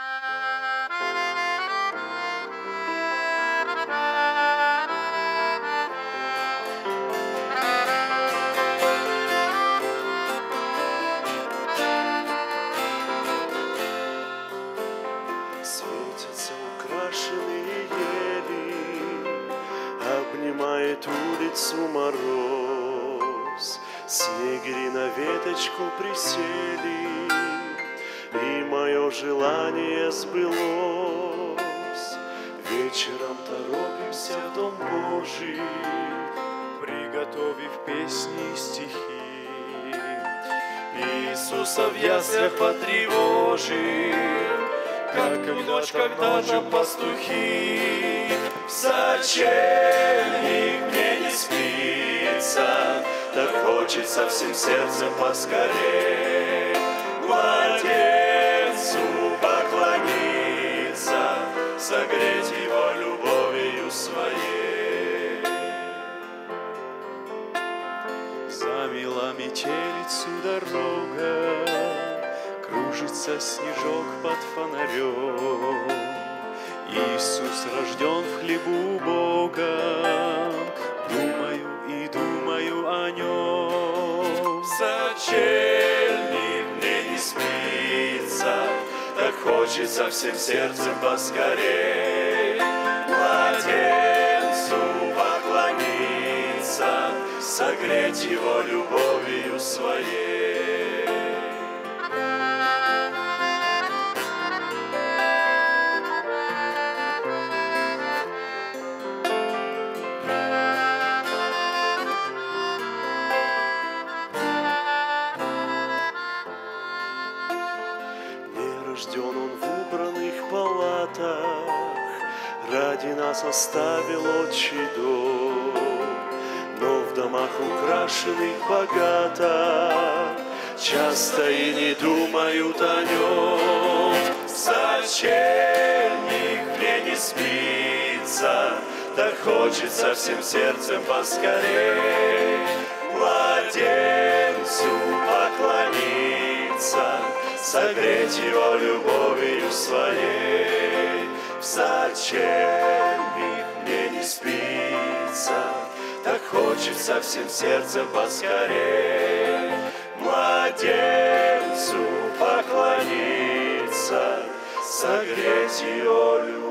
Светятся украшенные ели, обнимает улицу мороз. Снегири на веточку присели, и мое желание сбылось. Вечером торопимся в Дом Божий, приготовив песни и стихи. Иисуса в яслях потревожим, как ночь когда-то пастухи. В сочельник мне не спится, так хочется всем сердцем поскорей младенцу поклониться, согреть его любовью своей. Замела метелицу дорога, кружится снежок под фонарем. Иисус рожден в хлебу Бога, думаю и думаю о нем. В сочельник мне не спится, так хочется всем сердцем поскорей младенцу поклониться, согреть его любовью своей. Рожден он в убранных палатах, ради нас оставил отчий дом. Но в домах, украшенных богато, часто и не думают о нем. Сочельник мне не спится, так хочется всем сердцем поскорей младенцу поклониться, согреть его любовью своей. В сочельник мне не спится, так хочется всем сердцем поскорей младенцу поклониться, согреть его любовью.